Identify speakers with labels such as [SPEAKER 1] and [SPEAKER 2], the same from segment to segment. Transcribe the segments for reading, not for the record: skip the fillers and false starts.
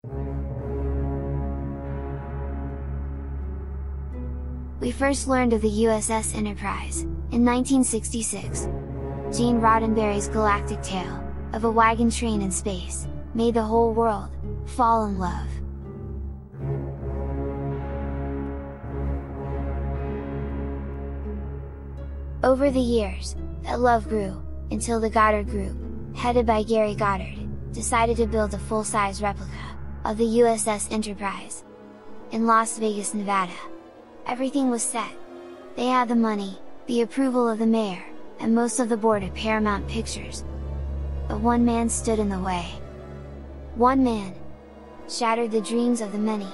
[SPEAKER 1] We first learned of the USS Enterprise in 1966. Gene Roddenberry's galactic tale of a wagon train in space made the whole world fall in love. Over the years, that love grew, until the Goddard Group, headed by Gary Goddard, decided to build a full-size replica of the USS Enterprise in Las Vegas, Nevada. Everything was set. They had the money, the approval of the mayor, and most of the board at Paramount Pictures. But one man stood in the way. One man shattered the dreams of the many.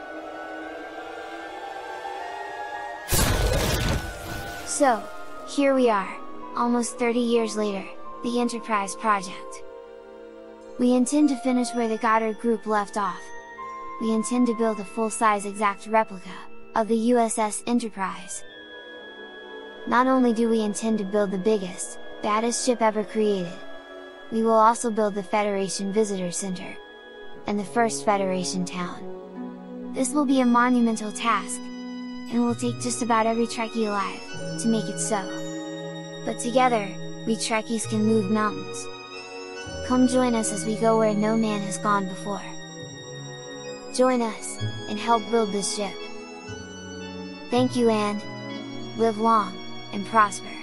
[SPEAKER 1] So, here we are, almost 30 years later, the Enterprise project. We intend to finish where the Goddard Group left off. We intend to build a full-size exact replica of the USS Enterprise. Not only do we intend to build the biggest, baddest ship ever created, we will also build the Federation Visitor Center, and the first Federation town. This will be a monumental task, and will take just about every Trekkie alive, to make it so. But together, we Trekkies can move mountains. Come join us as we go where no man has gone before. Join us, and help build this ship. Thank you and live long, and prosper!